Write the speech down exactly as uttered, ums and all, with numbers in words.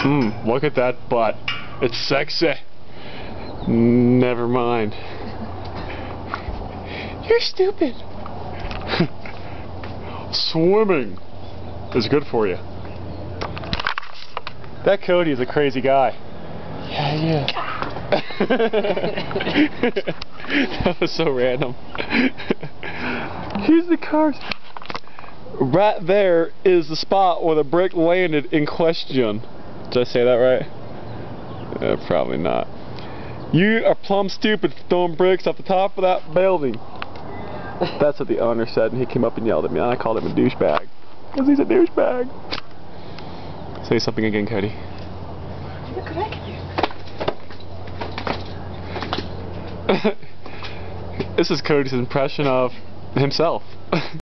Mmm, look at that butt. It's sexy. Never mind. You're stupid. Swimming is good for you. That Cody is a crazy guy. Yeah, yeah. That was so random. Here's the cars. Right there is the spot where the brick landed in question. Did I say that right? Uh, probably not. You are plumb stupid for throwing bricks off the top of that building. That's what the owner said, and he came up and yelled at me, and I called him a douchebag. Because he's a douchebag. Say something again, Cody. This is Cody's impression of himself.